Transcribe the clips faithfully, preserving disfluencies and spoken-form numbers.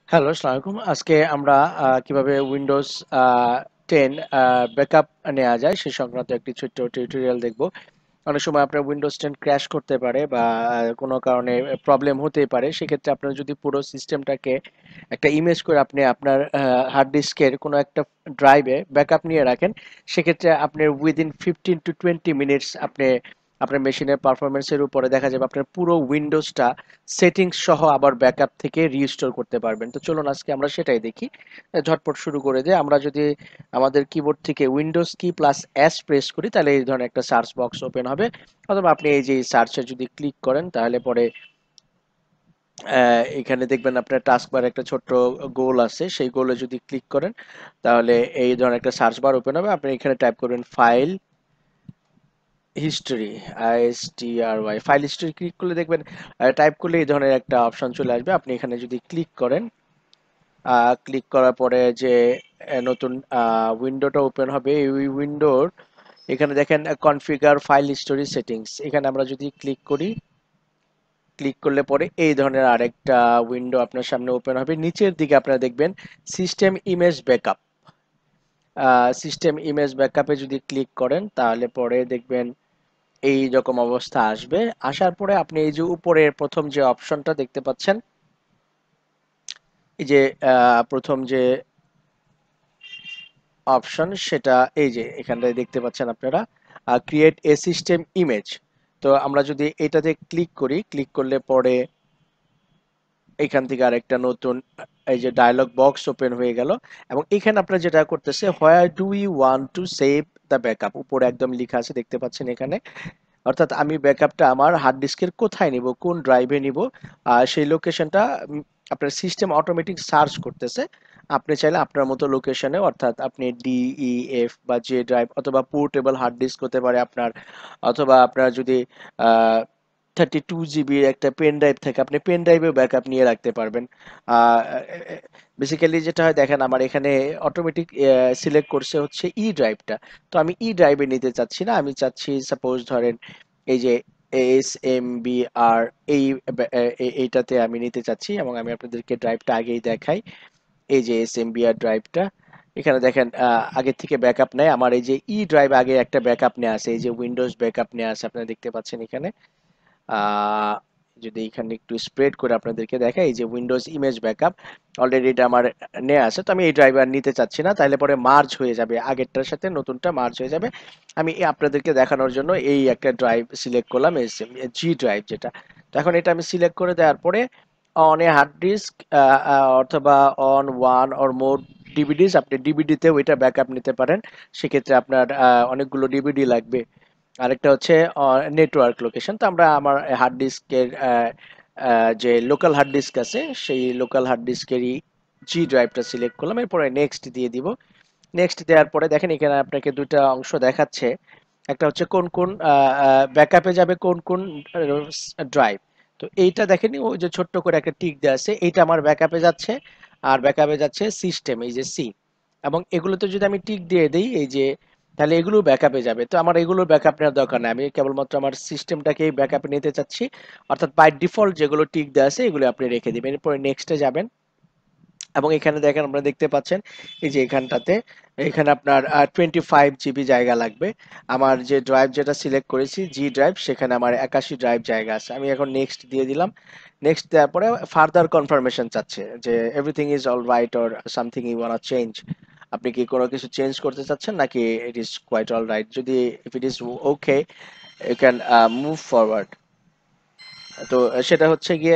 Hello, আসসালামু আলাইকুম। আজকে আমরা আ কিভাবে Windows আ টেন আ ব্যাকআপ নেয়া যায় সে সংক্রান্ত একটি ছোট্ট টিউটোরিয়াল দেখব। অনেক সময় আপনার Windows টেন ক্র্যাশ করতে পারে বা কোনো কারণে প্রবলেম হতেই পারে। সেক্ষেত্রে আপনার যদি পুরো সিস্টেমটাকে একটা ইমেজ করে আপনি আপনার আ হার্ড ডিস্কের কোনো একটা ড্রাইভে ব্যাকআপ নিয়ে রাখেন, সেক্ষেত্রে আপনার within fifteen to twenty minutes আপনি আপনার মেশিনের পারফরম্যান্সের উপরে দেখা যাবে আপনার পুরো উইন্ডোজটা সেটিংস সহ আবার ব্যাকআপ থেকে রিস্টোর করতে পারবেন। তো চলুন আজকে আমরা সেটাই দেখি। আহ, ঝটপট শুরু করে দিয়ে আমরা যদি আমাদের কিবোর্ড থেকে উইন্ডোজ কি প্লাস এস প্রেস করি তাহলে এই ধরনের একটা সার্চ বক্স ওপেন হবে, অথবা আপনি এই যে সার্চে যদি ক্লিক করেন তাহলে পরে আহ, এখানে দেখবেন আপনার টাস্কবার একটা ছোট্ট গোল আছে, সেই গোলে যদি ক্লিক করেন তাহলে এই ধরনের একটা সার্চ বার ওপেন হবে। আপনি এখানে টাইপ করবেন file history, I S T R Y, file history click করলে দেখবেন টাইপ করলে এই ধরনের একটা অপশন চলে আসবে। আপনি এখানে যদি ক্লিক করেন, ক্লিক করার পরে যে আহ, নতুন উইন্ডোটা ওপেন হবে, এই উইন্ডোর এখানে দেখেন কনফিগার ফাইল হিস্টোরি সেটিংস, এখানে আমরা যদি ক্লিক করি, ক্লিক করলে পরে এই ধরনের আরেকটা উইন্ডো আপনার সামনে ওপেন হবে। নিচের দিকে আপনারা দেখবেন system image backup, system image ব্যাকআপে যদি ক্লিক করেন তাহলে পরে দেখবেন এই রকম অবস্থা আসবে। আসার পরে আপনি এই যে উপরের প্রথম যে অপশনটা দেখতে পাচ্ছেন, এই যে আহ, প্রথম যে অপশন সেটা এই যে এখানটায় দেখতে পাচ্ছেন আপনারা, ক্রিয়েট এ সিস্টেম ইমেজ। তো আমরা যদি এটাতে ক্লিক করি, ক্লিক করলে পরে এখান থেকে আরেকটা নতুন এই যে ডায়লগ বক্স ওপেন হয়ে গেল, এবং এখানে আপনারা যেটা করতেছে where do you want to save the backup, উপরে একদম লেখা আছে দেখতে পাচ্ছেন এখানে। অর্থাৎ আমি ব্যাকআপটা আমার হার্ড ডিস্কের কোথায় নিব, কোন ড্রাইভে নিব, আর সেই লোকেশনটা আপনার সিস্টেম অটোমেটিক সার্চ করতেছে। আপনি চাইলে আপনার মতো লোকেশনে, অর্থাৎ আপনি ডি ই এফ বা যে ড্রাইভ অথবা পোর্টেবল হার্ড ডিস্ক হতে পারে আপনার, অথবা আপনার যদি থার্টি টু জিবির একটা পেন ড্রাইভ থাকে, আপনি পেন ড্রাইভেও ব্যাকআপ নিয়ে রাখতে পারবেন। বেসিক্যালি যেটা হয় দেখেন, আমার এখানে অটোমেটিক সিলেক্ট করছে হচ্ছে ই ড্রাইভটা। তো আমি ই ড্রাইভে নিতে চাচ্ছি না, আমি চাচ্ছি সাপোজ ধরেন এই যে এস এম বি আর, এই এ- এ- এইটাতে আমি নিতে চাচ্ছি, এবং আমি আপনাদেরকে ড্রাইভটা আগেই দেখাই। এই যে এস এম বি আর ড্রাইভটা, এখানে দেখেন আহ, আগের থেকে ব্যাকআপ নেয় আমার, এই যে ই ড্রাইভ আগে একটা ব্যাকআপ নেওয়া আছে, এই যে উইন্ডোজ ব্যাকআপ নেওয়া আছে আপনারা দেখতে পাচ্ছেন এখানে। আহ, যদি এখানে একটু স্প্রেড করে আপনাদেরকে দেখাই, এই যে উইন্ডোজ ইমেজ ব্যাকআপ অলরেডি এটা আমার নেওয়া আছে। তো আমি এই ড্রাইভার নিতে চাচ্ছি না, তাহলে পরে মার্জ হয়ে যাবে, আগেরটার সাথে নতুনটা মার্জ হয়ে যাবে। আমি এই আপনাদেরকে দেখানোর জন্য এই একটা ড্রাইভ সিলেক্ট করলাম, জি ড্রাইভ যেটা। তো এখন এটা আমি সিলেক্ট করে দেওয়ার পরে অন এ হার্ড ডিস্ক অথবা on one or more DVDs, আপনি ডিভিডিতেও এটা ব্যাকআপ নিতে পারেন। সেক্ষেত্রে আপনার আহ, অনেকগুলো ডিভিডি লাগবে। আরেকটা হচ্ছে নেটওয়ার্ক লোকেশন। তো আমরা আমার হার্ড ডিস্কের যে লোকাল হার্ড ডিস্ক আছে, সেই লোকাল হার্ড ডিস্কেরই জি ড্রাইভটা সিলেক্ট করলাম, এরপরে নেক্সট দিয়ে দিব। নেক্সট দেওয়ার পরে দেখেন এখানে আপনাকে দুটা অংশ দেখাচ্ছে, একটা হচ্ছে কোন কোন ব্যাকআপে যাবে, কোন কোন ড্রাইভ। তো এইটা দেখেন ওই যে ছোট্ট করে একটা টিক দেওয়া আছে, এইটা আমার ব্যাকআপে যাচ্ছে, আর ব্যাকআপে যাচ্ছে সিস্টেম, এই যে সি। এবং এগুলোতে যদি আমি টিক দিয়ে দিই এই যে, তাহলে এগুলো ব্যাকআপে যাবে। তো আমার এগুলো ব্যাকআপ নেওয়ার দরকার নেই, আমি কেবলমাত্র আমার সিস্টেমটাকেই ব্যাকআপে নিতে চাচ্ছি। অর্থাৎ বাই ডিফল্ট যেগুলো টিক দেওয়া আছে এগুলো আপনি রেখে দিবেন, এরপরে নেক্সটে যাবেন। এবং এখানে দেখেন আপনারা দেখতে পাচ্ছেন এই যে এখানটাতে, এখানে আপনার টোয়েন্টি ফাইভ জিবি জায়গা লাগবে। আমার যে ড্রাইভ যেটা সিলেক্ট করেছি জি ড্রাইভ, সেখানে আমার একাশি ড্রাইভ জায়গা আছে। আমি এখন নেক্সট দিয়ে দিলাম। নেক্সট দেওয়ার পরে ফার্দার কনফার্মেশন চাচ্ছে যে everything is all right or something you want change, আপনি কি কোনো কিছু চেঞ্জ করতে চাচ্ছেন নাকি it is quite all right. যদি if it is okay, you can move forward. তো সেটা হচ্ছে গিয়ে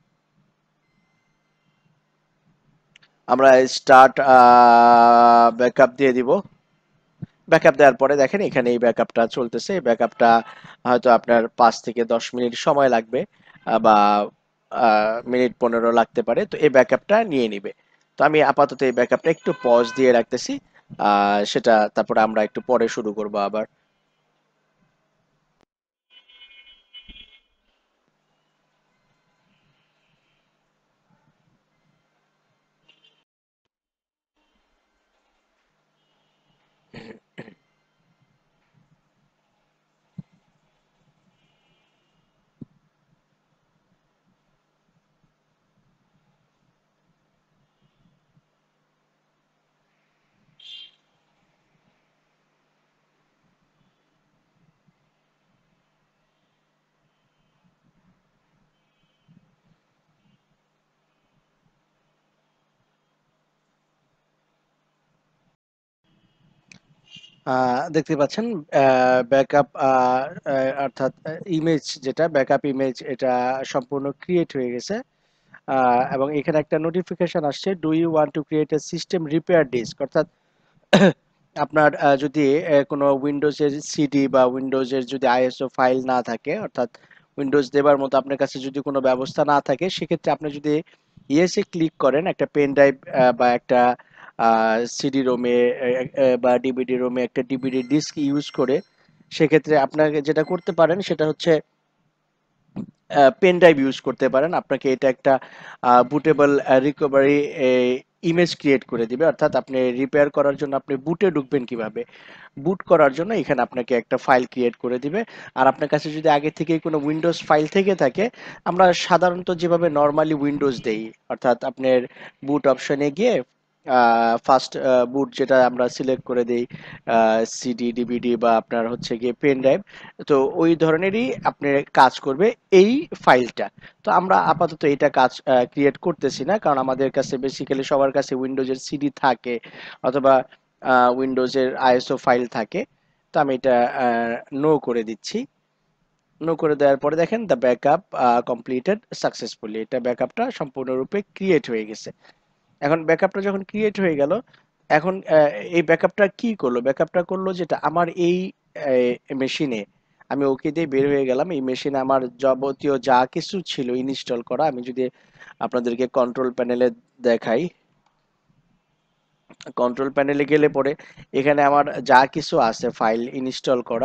আমরা স্টার্ট ব্যাকআপ দিয়ে দিব। ব্যাকআপ দেওয়ার পরে দেখেন এখানে এই ব্যাকআপটা চলতেছে, এই ব্যাকআপটা হয়তো আপনার পাঁচ থেকে দশ মিনিট সময় লাগবে, আহ, বা আহ, মিনিট পনেরো লাগতে পারে। তো এই ব্যাকআপটা নিয়ে নিবে। তো আমি আপাতত এই ব্যাকআপটা একটু পজ দিয়ে রাখতেছি, আহ, সেটা তারপরে আমরা একটু পরে শুরু করব আবার। আহ, দেখতে পাচ্ছেন ব্যাকআপ অর্থাৎ ইমেজ, যেটা ব্যাকআপ ইমেজ, এটা সম্পূর্ণ ক্রিয়েট হয়ে গেছে। আহ, এবং এখানে একটা নোটিফিকেশন আসছে, do you want to create a system repair disk, অর্থাৎ আপনার আহ, যদি আহ, কোনো উইন্ডোজের সিডি বা উইন্ডোজের যদি আইএসও ফাইল না থাকে, অর্থাৎ উইন্ডোজ দেবার মতো আপনার কাছে যদি কোনো ব্যবস্থা না থাকে, সেক্ষেত্রে আপনি যদি ইয়েসে ক্লিক করেন একটা পেন ড্রাইভ বা একটা সিডি রোমে বা ডিভিডি রোমে একটা ডিভিডি ডিস্ক ইউজ করে, সেক্ষেত্রে আপনাকে যেটা করতে পারেন সেটা হচ্ছে পেন ড্রাইভ ইউজ করতে পারেন। আপনাকে এটা একটা বুটেবল রিকভারি ইমেজ ক্রিয়েট করে দিবে, অর্থাৎ আপনি রিপেয়ার করার জন্য আপনি বুটে ঢুকবেন কিভাবে, বুট করার জন্য এখানে আপনাকে একটা ফাইল ক্রিয়েট করে দিবে। আর আপনার কাছে যদি আগে থেকেই কোনো উইন্ডোজ ফাইল থেকে থাকে, আমরা সাধারণত যেভাবে নর্মালি উইন্ডোজ দেই, অর্থাৎ আপনার বুট অপশনে গিয়ে ফার্স্ট বুট যেটা আমরা সিলেক্ট করে দেই, সিডি ডিভিডি বা আপনার হচ্ছে গিয়ে পেন ড্রাইভ, তো ওই ধরনেরই আপনার কাজ করবে এই ফাইলটা। তো আমরা আপাতত এটা কাজ ক্রিয়েট করতেছি না, কারণ আমাদের কাছে বেসিক্যালি সবার কাছে উইন্ডোজের সিডি থাকে অথবা উইন্ডোজের আইএসও ফাইল থাকে। তো আমি এটা নো করে দিচ্ছি। নো করে দেওয়ার পরে দেখেন দ্য ব্যাকআপ কমপ্লিটেড সাকসেসফুলি, এটা ব্যাকআপটা সম্পূর্ণরূপে ক্রিয়েট হয়ে গেছে। এখন ব্যাকআপটা যখন ক্রিয়েট হয়ে গেল, এখন আহ, এই ব্যাকআপটা কি করলো, ব্যাকআপটা করলো যেটা আমার এই মেশিনে, আমি ওকে দিয়ে বের হয়ে গেলাম, এই মেশিনে আমার যাবতীয় যা কিছু ছিল ইনস্টল করা, আমি যদি আপনাদেরকে কন্ট্রোল প্যানেলে দেখাই, কন্ট্রোল প্যানেলে গেলে পরে এখানে আমার যা কিছু আছে ফাইল ইনস্টল করা,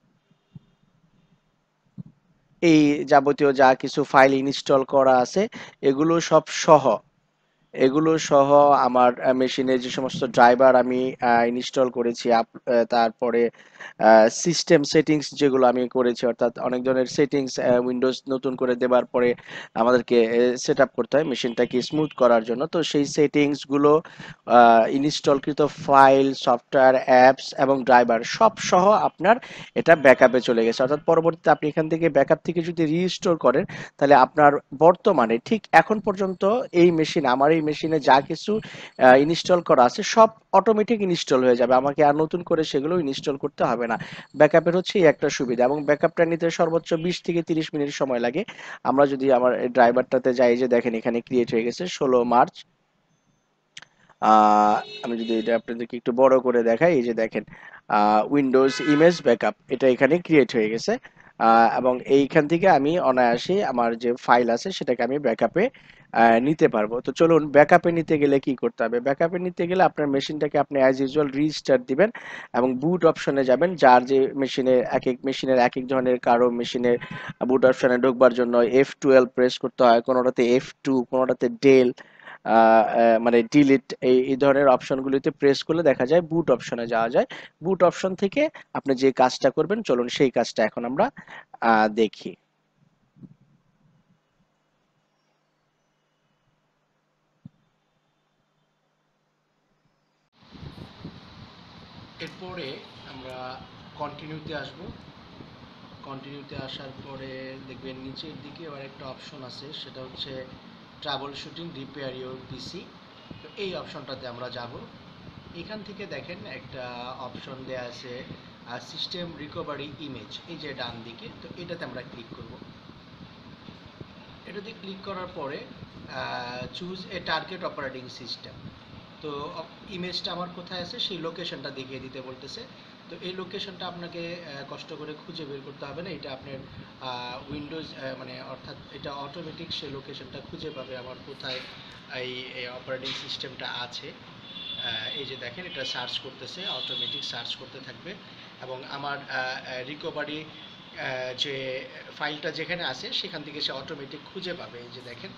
এই যাবতীয় যা কিছু ফাইল ইনস্টল করা আছে এগুলো সব সহ, এগুলো সহ আমার মেশিনে যে সমস্ত ড্রাইভার আমি ইনস্টল করেছি, আপ- আহ, তারপরে সিস্টেম সেটিংস যেগুলো আমি করেছি, অর্থাৎ অনেক ধরনের সেটিংস উইন্ডোজ নতুন করে দেবার পরে আমাদেরকে সেট আপ করতে হয় মেশিনটাকে স্মুথ করার জন্য, তো সেই সেটিংস গুলো, ইনস্টলকৃত ফাইল, সফটওয়্যার, অ্যাপস এবং ড্রাইভার সব সহ আপনার এটা ব্যাকআপে চলে গেছে। অর্থাৎ পরবর্তীতে আপনি এখান থেকে ব্যাকআপ থেকে যদি রিস্টোর করেন, তাহলে আপনার বর্তমানে ঠিক এখন পর্যন্ত এই মেশিন, আমার এই মেশিনে যা কিছু ইনস্টল করা আছে সব অটোমেটিক ইনস্টল হয়ে যাবে, আমাকে আর নতুন করে সেগুলো ইনস্টল করতে হবে না। ব্যাকআপের হচ্ছে এই একটা সুবিধা, এবং ব্যাকআপটা নিতে সর্বোচ্চ বিশ থেকে তিরিশ মিনিট সময় লাগে। আমরা যদি আমার ড্রাইভারটাতে যাই, যে দেখেন এখানে ক্রিয়েট হয়ে গেছে ষোলো মার্চ। আহ, আমি যদি এটা আপনাদেরকে একটু বড় করে দেখাই, এই যে দেখেন উইন্ডোজ ইমেজ ব্যাকআপ, এটা এখানে ক্রিয়েট হয়ে গেছে। আহ, এবং এইখান থেকে আমি অনায়াসে আমার যে ফাইল আছে সেটাকে আমি ব্যাকআপে নিতে পারবো। তো চলুন, ব্যাকআপে নিতে গেলে কি করতে হবে। ব্যাকআপে নিতে গেলে আপনার মেশিনটাকে আপনি অ্যাজ ইউজুয়াল রিস্টার্ট দিবেন এবং বুট অপশনে যাবেন, যার যে মেশিনের এক এক মেশিনের এক এক ধরনের, কারো মেশিনের বুট অপশনে ঢোকবার জন্য এফ টুয়েলভ প্রেস করতে হয়, কোনোটাতে এফ টু, কোনোটাতে ডেল, আহ, আহ, মানে ডিলিট, এই এই ধরনের অপশনগুলিতে প্রেস করলে দেখা যায় বুট অপশনে যাওয়া যায়। বুট অপশন থেকে আপনি যে কাজটা করবেন, চলুন সেই কাজটা এখন আমরা আহ, দেখি। এরপরে আমরা কন্টিনিউতে আসব। কন্টিনিউতে আসার পরে দেখবেন নিচের দিকে আবার একটা অপশন আছে, সেটা হচ্ছে troubleshooting repair your PC. তো এই অপশনটাতে আমরা যাব। এখান থেকে দেখেন একটা অপশন দেয়া আছে সিস্টেম রিকভারি ইমেজ, এই যে ডান দিকে, তো এটাতে আমরা ক্লিক করব। এটাতে ক্লিক করার পরে choose a target operating system, তো ইমেজটা আমার কোথায় আছে সেই লোকেশনটা দেখিয়ে দিতে বলতেছে। তো এই লোকেশনটা আপনাকে কষ্ট করে খুঁজে বের করতে হবে না, এটা আপনার উইন্ডোজ মানে অর্থাৎ এটা অটোমেটিক সেই লোকেশনটা খুঁজে পাবে আমার কোথায় এই অপারেটিং সিস্টেমটা আছে। এই যে দেখেন এটা সার্চ করতেছে, অটোমেটিক সার্চ করতে থাকবে এবং আমার রিকভারি যে ফাইলটা যেখানে আছে সেখান থেকে সে অটোমেটিক খুঁজে পাবে। এই যে দেখেন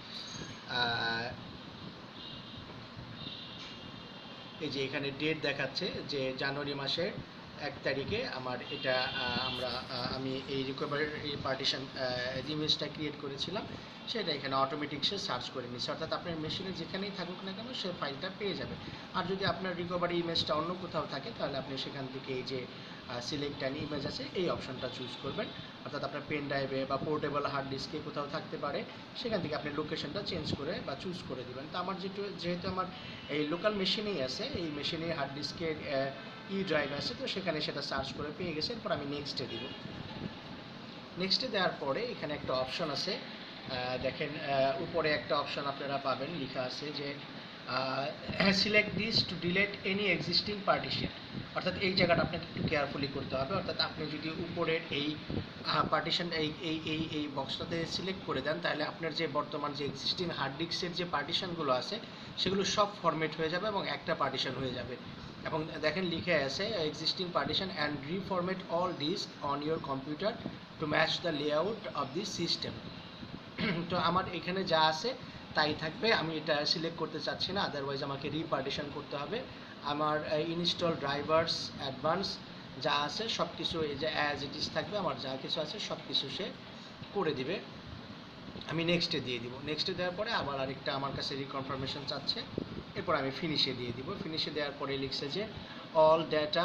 এই যে এখানে ডেট দেখাচ্ছে যে জানুয়ারি মাসের এক তারিখে আমার এটা আমরা আমি এই রিকভারি পার্টিশন ইমেজটা ক্রিয়েট করেছিলাম, সেটা এখানে অটোমেটিক সে সার্চ করে নিচ্ছে, অর্থাৎ আপনার মেশিনে যেখানেই থাকুক না কেন সে ফাইলটা পেয়ে যাবে। আর যদি আপনার রিকভারি ইমেজটা অন্য কোথাও থাকে, তাহলে আপনি সেখান থেকে এই যে সিলেক্ট অ্যান ইমেজ আছে এই অপশনটা চুজ করবেন, অর্থাৎ আপনার পেন ড্রাইভে বা পোর্টেবল হার্ড ডিস্কে কোথাও থাকতে পারে, সেখান থেকে আপনি লোকেশনটা চেঞ্জ করে বা চুজ করে দিবেন। তো আমার যেহেতু যেহেতু আমার এই লোকাল মেশিনেই আছে, এই মেশিনে হার্ড ডিস্কের ই ড্রাইভ আছে, তো সেখানে সেটা সার্চ করে পেয়ে গেছে। এরপর আমি নেক্সটে দিব। নেক্সটে দেওয়ার পরে এখানে একটা অপশন আছে, দেখেন উপরে একটা অপশন আপনারা পাবেন, লেখা আছে যে select this to delete any existing partition. অর্থাৎ এই জায়গাটা আপনাকে একটু কেয়ারফুলি করতে হবে। অর্থাৎ আপনি যদি উপরের এই পার্টিশন এই এই এই এই বক্সটাতে সিলেক্ট করে দেন, তাহলে আপনার যে বর্তমান যে এক্সিস্টিং হার্ড ডিস্কের যে পার্টিশনগুলো আছে সেগুলো সব ফরম্যাট হয়ে যাবে এবং একটা পার্টিশন হয়ে যাবে। এবং দেখেন লিখে আছে existing partition and reformat all disk on your computer to match the layout of the system. তো আমার এখানে যা আছে তাই থাকবে, আমি এটা সিলেক্ট করতে চাচ্ছি না, আদারওয়াইজ আমাকে রিপার্টিশন করতে হবে। আমার ইনস্টল ড্রাইভার্স অ্যাডভান্স যা আছে সব কিছু এই যে অ্যাজ ইট ইজ থাকবে, আমার যা কিছু আছে সব কিছু সে করে দিবে। আমি নেক্সটে দিয়ে দিব। নেক্সটে দেওয়ার পরে আবার আরেকটা আমার কাছে রিকনফার্মেশন চাচ্ছে, এরপর আমি ফিনিশে দিয়ে দিব। ফিনিশে দেওয়ার পরে লিখছে যে অল ডেটা,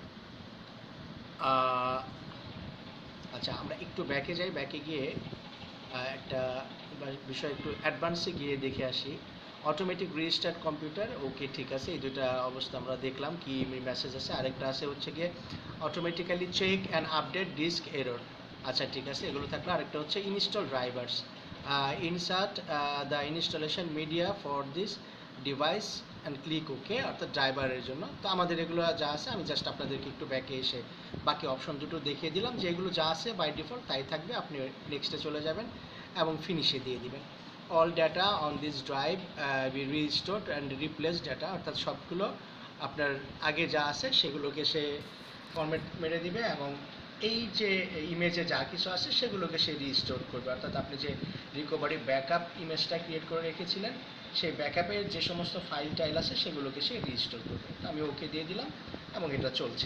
আচ্ছা আমরা একটু ব্যাকে যাই, ব্যাকে গিয়ে একটা বিষয় একটু অ্যাডভান্সে গিয়ে দেখে আসি। অটোমেটিক রিস্টার্ট কম্পিউটার, ওকে ঠিক আছে, এই দুটা অবস্থা আমরা দেখলাম কি মেসেজ আছে। আরেকটা আছে হচ্ছে গিয়ে automatically check and update disk error, আচ্ছা ঠিক আছে, এগুলো থাকলো। আরেকটা হচ্ছে install drivers, insert the installation media for this device and click okay, অর্থাৎ ড্রাইভারের জন্য। তো আমাদের এগুলো যা আছে আমি জাস্ট আপনাদেরকে একটু ব্যাকে এসে বাকি অপশন দুটো দেখিয়ে দিলাম যে এগুলো যা আছে বাই ডিফল্ট তাই থাকবে। আপনি নেক্সটে চলে যাবেন এবং ফিনিশে দিয়ে দিবেন। All data on this drive be restored and replace data, অর্থাৎ সবগুলো আপনার আগে যা আছে সেগুলোকে সে ফরম্যাট মেরে দিবে এবং এই যে ইমেজে যা কিছু আছে সেগুলোকে সে রিস্টোর করবে। অর্থাৎ আপনি যে রিকভারি ব্যাকআপ ইমেজটা ক্রিয়েট করে রেখেছিলেন সেই ব্যাকআপের যে সমস্ত ফাইল টাইল আছে সেগুলোকে সে রিস্টোর করবে। আমি ওকে দিয়ে দিলাম এবং এটা চলছে।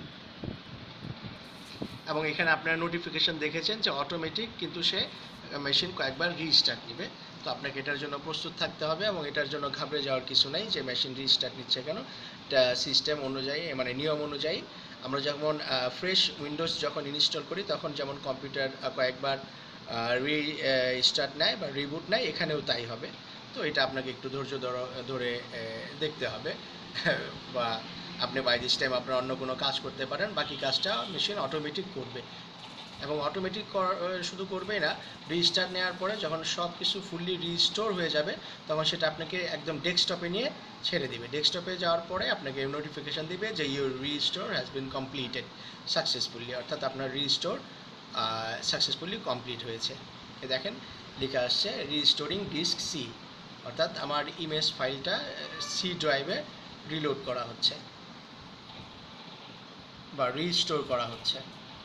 এবং এখানে আপনারা নোটিফিকেশন দেখেছেন যে অটোমেটিক কিন্তু সে মেশিন কয়েকবার রিস্টার্ট নেবে। তো আপনাকে এটার জন্য প্রস্তুত থাকতে হবে এবং এটার জন্য ঘাবড়ে যাওয়ার কিছু নেই যে মেশিন রিস্টার্ট নিচ্ছে কেন। এটা সিস্টেম অনুযায়ী, মানে নিয়ম অনুযায়ী আমরা যখন ফ্রেশ উইন্ডোজ যখন ইনস্টল করি তখন যেমন কম্পিউটার কয়েকবার রি স্টার্ট নেয় বা রিবুট নেয়, এখানেও তাই হবে। তো এটা আপনাকে একটু ধৈর্য ধরে দেখতে হবে বা আপনি বাই দিস টাইম আপনার অন্য কোনো কাজ করতে পারেন, বাকি কাজটা মেশিন অটোমেটিক করবে। এবং অটোমেটিক শুধু করবেই না, রিস্টার্ট নেওয়ার পরে যখন সব কিছু ফুললি রিস্টোর হয়ে যাবে তখন সেটা আপনাকে একদম ডেস্কটপে নিয়ে ছেড়ে দিবে। ডেস্কটপে যাওয়ার পরে আপনাকে নোটিফিকেশান দিবে যে your restore has been completed successfully, অর্থাৎ আপনার রিস্টোর সাকসেসফুলি কমপ্লিট হয়েছে। দেখেন লেখা আসছে রিস্টোরিং ডিস্ক সি, অর্থাৎ আমার ইমেজ ফাইলটা সি ড্রাইভে রিলোড করা হচ্ছে বা রিস্টোর করা হচ্ছে।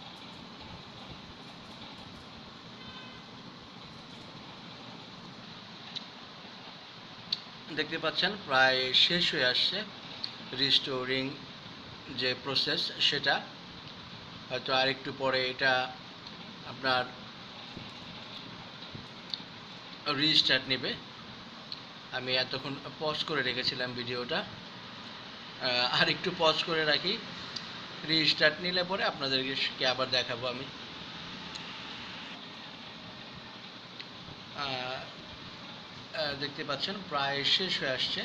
দেখতে পাচ্ছেন প্রায় শেষ হয়ে আসছে রিস্টোরিং যে প্রসেস সেটা, হয়তো আরেকটু পরে এটা আপনার রিস্টার্ট নেবে। আমি এতক্ষণ পজ করে রেখেছিলাম ভিডিওটা, আর একটু পজ করে রাখি, রিস্টার্ট নিলে পরে আপনাদেরকে আবার দেখাবো আমি। দেখতে পাচ্ছেন প্রায় শেষ হয়ে আসছে।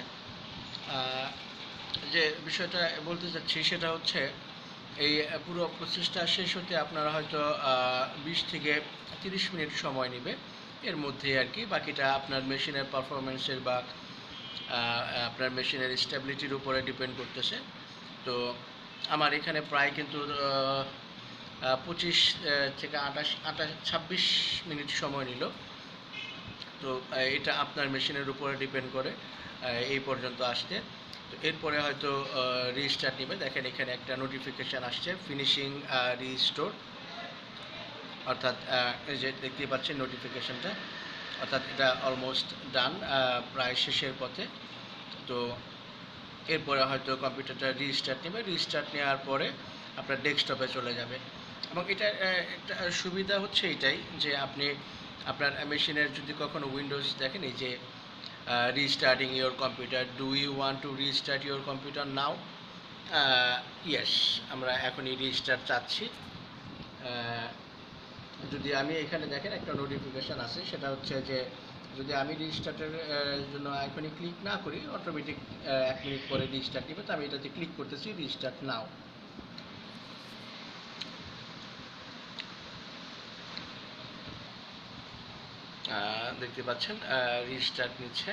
যে বিষয়টা বলতে চাচ্ছি সেটা হচ্ছে এই পুরো প্রসেসটা শেষ হতে আপনারা হয়তো বিশ থেকে তিরিশ মিনিট সময় নেবে, এর মধ্যে আর কি। বাকিটা আপনার মেশিনের পারফরমেন্সের বা আপনার মেশিনের স্টেবিলিটির উপরে ডিপেন্ড করতেছে। তো আমার এখানে প্রায় কিন্তু পঁচিশ থেকে আঠাশ আঠাশ ছাব্বিশ মিনিট সময় নিল। তো এটা আপনার মেশিনের উপরে ডিপেন্ড করে এই পর্যন্ত আসতে। তো এরপরে হয়তো রিস্টার্ট নেবে। দেখেন এখানে একটা নোটিফিকেশান আসছে ফিনিশিং রিস্টোর, অর্থাৎ এই যে দেখতে পাচ্ছেন নোটিফিকেশানটা, অর্থাৎ এটা অলমোস্ট ডান, প্রায় শেষের পথে। তো এরপরে হয়তো কম্পিউটারটা রিস্টার্ট নেবে। রিস্টার্ট নেওয়ার পরে আপনার ডেস্কটপে চলে যাবে। এবং এটা একটা সুবিধা হচ্ছে এটাই যে আপনি আপনার মেশিনের যদি কখনো উইন্ডোজ দেখেন এই যে restarting your computer, do you want to restart your computer now, yes আমরা এখনই রিস্টার্ট চাচ্ছি। যদি আমি এখানে দেখেন একটা নোটিফিকেশান আছে, সেটা হচ্ছে যে যদি আমি রিস্টার্টের জন্য আইকনে ক্লিক না করি, অটোমেটিক এক মিনিট পরে রিস্টার্ট নেবে। তো আমি এটাতে ক্লিক করতেছি, রিস্টার্ট নাও। দেখতে পাচ্ছেন রিস্টার্ট নিচ্ছে।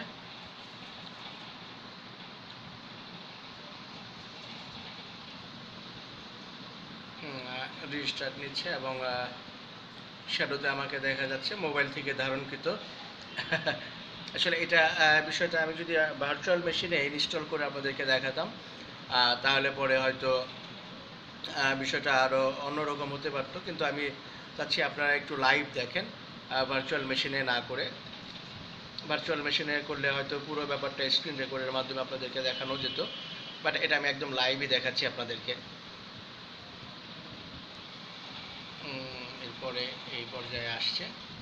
রিস্টার্ট নিচ্ছে এবং শ্যাডোতে আমাকে দেখা যাচ্ছে মোবাইল থেকে ধারণকৃত। আসলে এটা বিষয়টা আমি যদি ভার্চুয়াল মেশিনে ইনস্টল করে আপনাদেরকে দেখাতাম তাহলে পরে হয়তো বিষয়টা আরও অন্যরকম হতে পারতো, কিন্তু আমি চাচ্ছি আপনারা একটু লাইভ দেখেন ভার্চুয়াল মেশিনে না করে। ভার্চুয়াল মেশিনে করলে হয়তো পুরো ব্যাপারটা স্ক্রিন রেকর্ডের মাধ্যমে আপনাদেরকে দেখানো যেত, বাট এটা আমি একদম লাইভই দেখাচ্ছি আপনাদেরকে। এরপরে এই পর্যায়ে আসছে।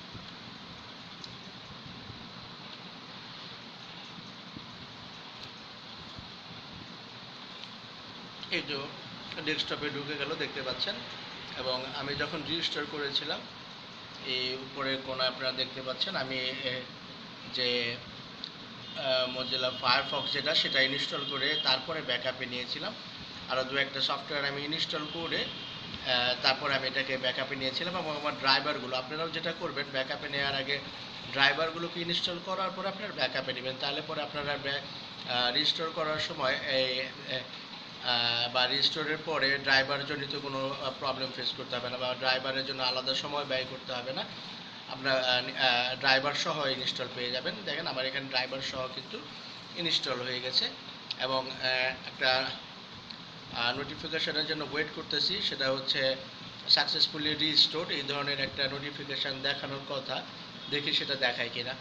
এই যে ডেস্কটপে ঢুকে গেল দেখতে পাচ্ছেন, এবং আমি যখন রেজিস্টার করেছিলাম এই উপরের কোণা আপনারা দেখতে পাচ্ছেন আমি যে মজিলা ফায়ারফক্স যেটা সেটা ইনস্টল করে তারপরে ব্যাকআপে নিয়েছিলাম। আরও দু একটা সফটওয়্যার আমি ইনস্টল করে তারপরে আমি এটাকে ব্যাকআপে নিয়েছিলাম। এবং আমার ড্রাইভারগুলো আপনারাও যেটা করবেন, ব্যাকআপে নেওয়ার আগে ড্রাইভারগুলোকে ইনস্টল করার পরে আপনার ব্যাকআপে নেবেন, তাহলে পরে আপনারা রিস্টোর করার সময় এই বা রিস্টোরের পরে ড্রাইভার জনিত কোনো প্রবলেম ফেস করতে হবে না, বা ড্রাইভারের জন্য আলাদা সময় ব্যয় করতে হবে না। আপনার ড্রাইভার সহ ইনস্টল পেয়ে যাবেন। দেখেন আমার এখানে ড্রাইভার সহ কিন্তু ইনস্টল হয়ে গেছে, এবং একটা নোটিফিকেশনের জন্য ওয়েট করতেছি, সেটা হচ্ছে সাকসেসফুলি রিস্টোর, এই ধরনের একটা নোটিফিকেশান দেখানোর কথা, দেখি সেটা দেখায় কিনা।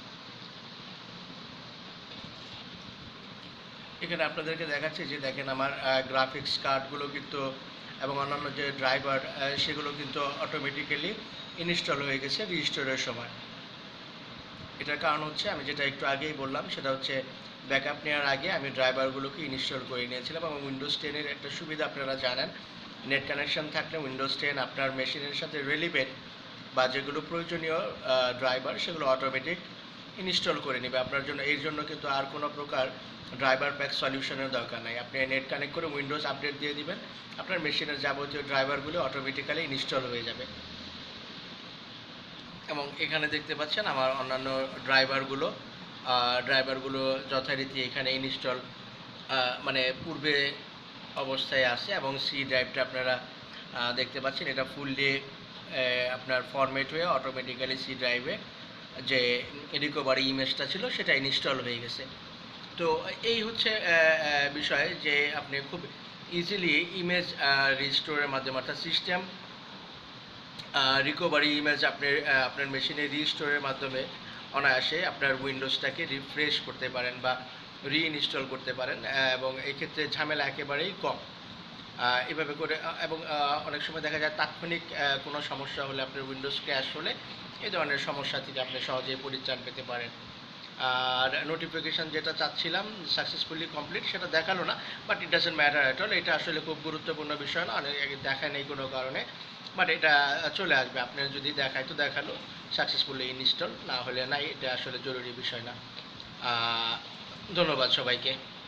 এখানে আপনাদেরকে দেখাচ্ছি যে দেখেন আমার গ্রাফিক্স কার্ডগুলো কিন্তু এবং অন্যান্য যে ড্রাইভার সেগুলো কিন্তু অটোমেটিক্যালি ইনস্টল হয়ে গেছে রিস্টোরের সময়। এটার কারণ হচ্ছে আমি যেটা একটু আগেই বললাম, সেটা হচ্ছে ব্যাকআপ নেওয়ার আগে আমি ড্রাইভারগুলোকে ইনস্টল করে নিয়েছিলাম। এবং উইন্ডোজ টেনের একটা সুবিধা আপনারা জানেন, নেট কানেকশন থাকলে উইন্ডোজ টেন আপনার মেশিনের সাথে রিলেভেন্ট বা যেগুলো প্রয়োজনীয় ড্রাইভার সেগুলো অটোমেটিক ইনস্টল করে নেবে আপনার জন্য। এর জন্য কিন্তু আর কোনো প্রকার ড্রাইভার প্যাক সলিউশনের দরকার নাই। আপনি নেট কানেক্ট করে উইন্ডোজ আপডেট দিয়ে দিবেন, আপনার মেশিনের যাবতীয় ড্রাইভারগুলো অটোমেটিক্যালি ইনস্টল হয়ে যাবে। এবং এখানে দেখতে পাচ্ছেন আমার অন্যান্য ড্রাইভারগুলো ড্রাইভারগুলো যথারীতি এখানে ইনস্টল মানে পূর্বে অবস্থায় আছে। এবং সি ড্রাইভটা আপনারা দেখতে পাচ্ছেন, এটা ফুললি আপনার ফরম্যাট হয়ে অটোমেটিক্যালি সি ড্রাইভে যে রিকভারি ইমেজটা ছিল সেটা ইনস্টল হয়ে গেছে। তো এই হচ্ছে বিষয় যে আপনি খুব ইজিলি ইমেজ রিস্টোরের মাধ্যমে, অর্থাৎ সিস্টেম রিকভারি ইমেজ আপনি আপনার মেশিনে রিস্টোরের মাধ্যমে অনায়াসে আপনার উইন্ডোজটাকে রিফ্রেশ করতে পারেন বা রিইনস্টল করতে পারেন, এবং এই ক্ষেত্রে ঝামেলা একেবারেই কম এভাবে করে। এবং অনেক সময় দেখা যায় তাৎক্ষণিক কোনো সমস্যা হলে, আপনার উইন্ডোজ ক্র্যাশ হলে এই ধরনের সমস্যা থেকে আপনি সহজেই পরিত্রাণ পেতে পারেন। আর নোটিফিকেশান যেটা চাচ্ছিলাম সাকসেসফুলি কমপ্লিট, সেটা দেখালো না, but it doesn't matter at all. এটা আসলে খুব গুরুত্বপূর্ণ বিষয় না, অনেক দেখায় নেই কোনো কারণে, বাট এটা চলে আসবে। আপনার যদি দেখায় তো দেখালো, সাকসেসফুলি ইনস্টল, না হলে নাই, এটা আসলে জরুরি বিষয় না। ধন্যবাদ সবাইকে।